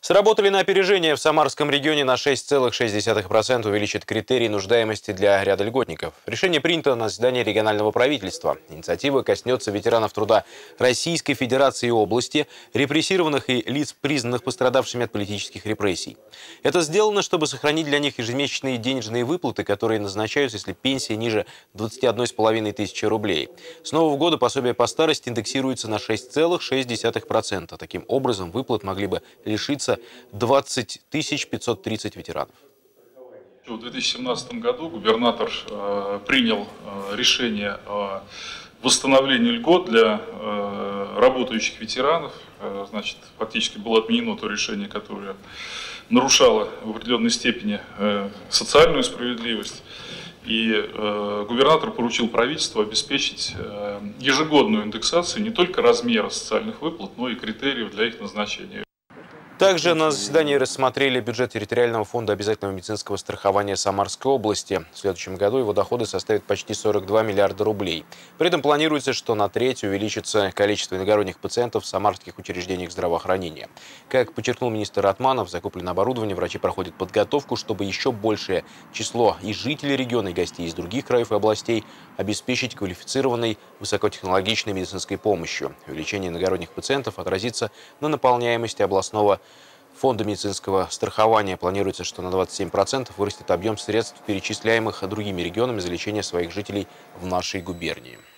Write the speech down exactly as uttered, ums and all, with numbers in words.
Сработали на опережение. В Самарском регионе на шесть целых шесть десятых процента увеличит критерий нуждаемости для ряда льготников. Решение принято на заседании регионального правительства. Инициатива коснется ветеранов труда Российской Федерации и области, репрессированных и лиц, признанных пострадавшими от политических репрессий. Это сделано, чтобы сохранить для них ежемесячные денежные выплаты, которые назначаются, если пенсия ниже двадцати одной с половиной тысячи рублей. С нового года пособие по старости индексируется на шесть целых шесть десятых процента. Таким образом, выплат могли бы лишиться двадцать тысяч пятьсот тридцать ветеранов. В две тысячи семнадцатом году губернатор э, принял э, решение о восстановлении льгот для э, работающих ветеранов. Э, значит, фактически было отменено то решение, которое нарушало в определенной степени э, социальную справедливость. И э, губернатор поручил правительству обеспечить э, ежегодную индексацию не только размера социальных выплат, но и критериев для их назначения. Также на заседании рассмотрели бюджет территориального фонда обязательного медицинского страхования Самарской области. В следующем году его доходы составят почти сорок два миллиарда рублей. При этом планируется, что на треть увеличится количество иногородних пациентов в самарских учреждениях здравоохранения. Как подчеркнул министр Атманов, закупленное оборудование, врачи проходят подготовку, чтобы еще большее число и жителей региона, и гостей из других краев и областей обеспечить квалифицированной высокотехнологичной медицинской помощью. Увеличение иногородних пациентов отразится на наполняемости областного фонда медицинского страхования. Планируется, что на двадцать семь процентов вырастет объем средств, перечисляемых другими регионами за лечение своих жителей в нашей губернии.